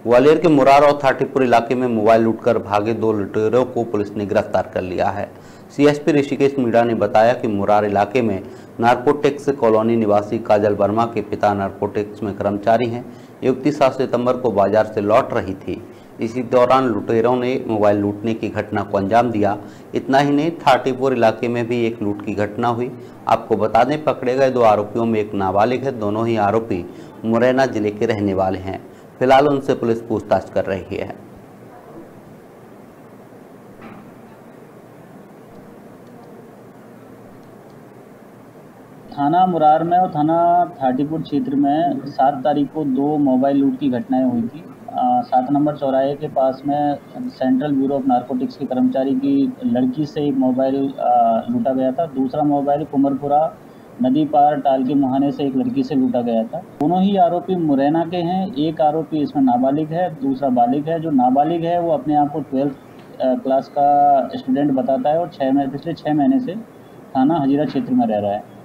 ग्वालियर के मुरार और थाटीपुर इलाके में मोबाइल लूटकर भागे 2 लुटेरों को पुलिस ने गिरफ्तार कर लिया है। सीएसपी ऋषिकेश मीणा ने बताया कि मुरार इलाके में नार्कोटिक्स कॉलोनी निवासी काजल वर्मा के पिता नार्कोटिक्स में कर्मचारी हैं। युवती 7 सितंबर को बाजार से लौट रही थी। इसी दौरान लुटेरों ने मोबाइल लूटने की घटना को अंजाम दिया। इतना ही नहीं, थाटीपुर इलाके में भी एक लूट की घटना हुई। आपको बता दें, पकड़े गए 2 आरोपियों में एक नाबालिग है। दोनों ही आरोपी मुरैना जिले के रहने वाले हैं। फिलहाल उनसे पुलिस पूछताछ कर रही है। थाना मुरार में और थाना थाटीपुर क्षेत्र में 7 तारीख को 2 मोबाइल लूट की घटनाएं हुई थी। 7 नंबर चौराहे के पास में सेंट्रल ब्यूरो ऑफ नारकोटिक्स के कर्मचारी की लड़की से एक मोबाइल लूटा गया था। दूसरा मोबाइल कुमरपुरा नदी पार टाल के मुहाने से एक लड़की से लूटा गया था। दोनों ही आरोपी मुरैना के हैं। एक आरोपी इसमें नाबालिग है, दूसरा बालिग है। जो नाबालिग है वो अपने आप को 12th क्लास का स्टूडेंट बताता है और पिछले 6 महीने से थाना हजीरा क्षेत्र में रह रहा है।